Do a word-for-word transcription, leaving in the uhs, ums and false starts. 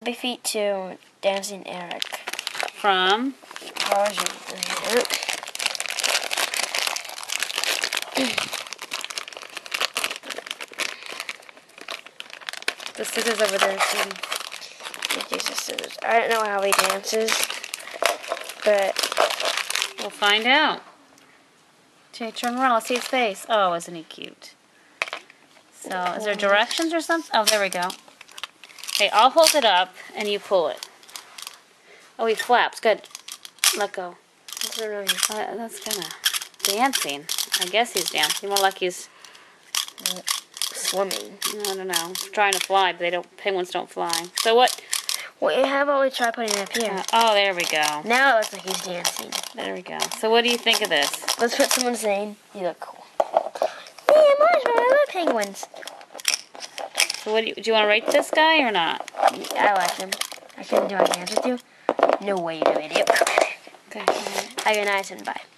Happy feet to Dancing Erik. From? The scissors over there, too. Use the scissors. I don't know how he dances, but we'll find out. Okay, turn around. Let's see his face. Oh, isn't he cute? So, is there directions or something? Oh, there we go. Okay, I'll hold it up and you pull it. Oh, he flaps. Good. Let go. That's, really uh, that's kind of dancing. I guess he's dancing. More like he's swimming. I don't know. Trying to fly, but they don't. Penguins don't fly. So what? Well, how about we try putting it up here? Uh, oh, there we go. Now it looks like he's dancing. There we go. So what do you think of this? Let's put someone saying, "You look cool." Yeah, marshmallow. I love penguins. So what do you, do you want to rate this guy or not? I like him. I couldn't do a dance with you. No way, you idiot. Okay. I got nice and bye.